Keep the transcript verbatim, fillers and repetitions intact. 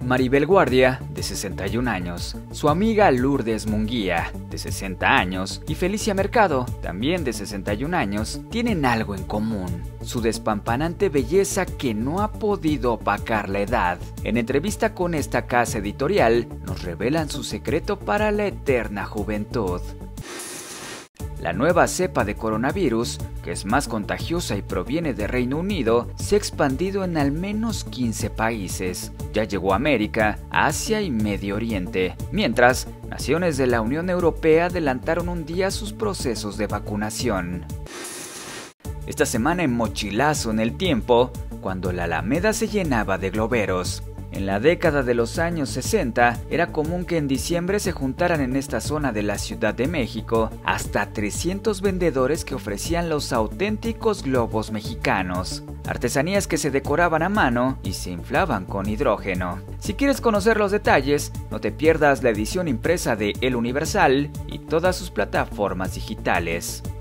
Maribel Guardia, de sesenta y un años, su amiga Lourdes Munguía, de sesenta años, y Felicia Mercado, también de sesenta y un años, tienen algo en común: su despampanante belleza que no ha podido opacar la edad. En entrevista con esta casa editorial, nos revelan su secreto para la eterna juventud. La nueva cepa de coronavirus, que es más contagiosa y proviene de Reino Unido, se ha expandido en al menos quince países. Ya llegó a América, Asia y Medio Oriente, mientras naciones de la Unión Europea adelantaron un día sus procesos de vacunación. Esta semana en Mochilazo en el Tiempo, cuando la Alameda se llenaba de globeros. En la década de los años sesenta, era común que en diciembre se juntaran en esta zona de la Ciudad de México hasta trescientos vendedores que ofrecían los auténticos globos mexicanos, artesanías que se decoraban a mano y se inflaban con hidrógeno. Si quieres conocer los detalles, no te pierdas la edición impresa de El Universal y todas sus plataformas digitales.